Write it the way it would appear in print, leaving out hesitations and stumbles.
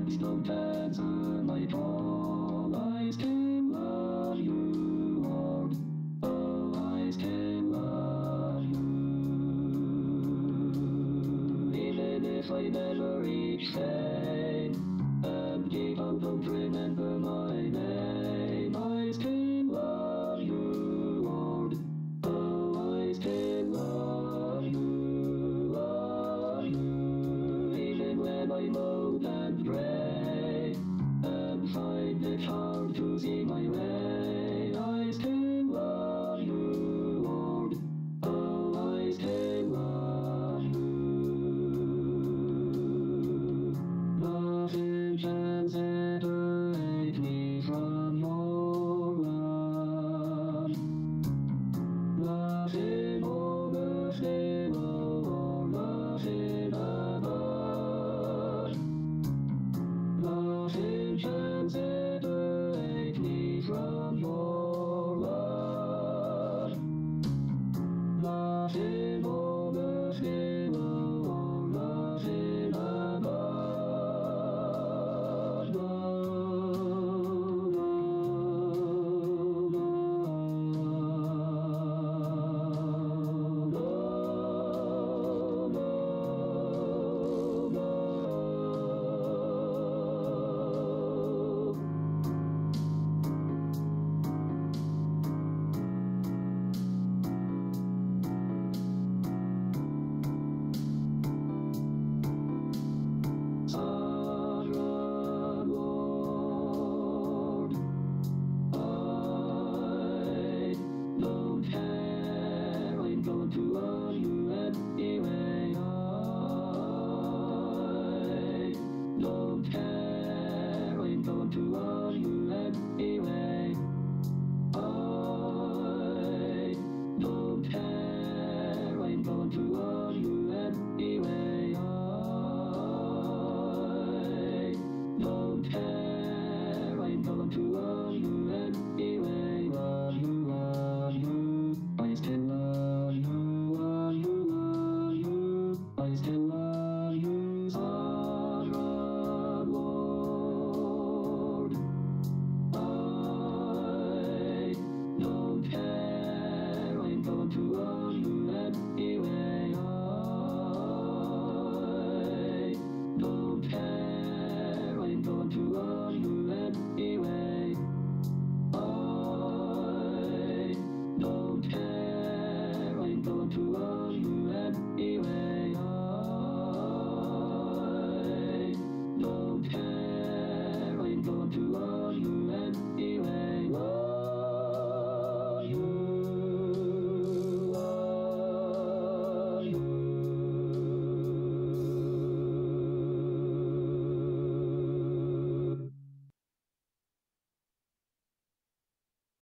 don't answer my call. I still love you, Lord. Oh, I still love you. Even if I never reach fame, and people don't remember my name, I still love you, Lord. Oh, I still love you, love you. Even when I'm old and gray, and find it hard to see my way,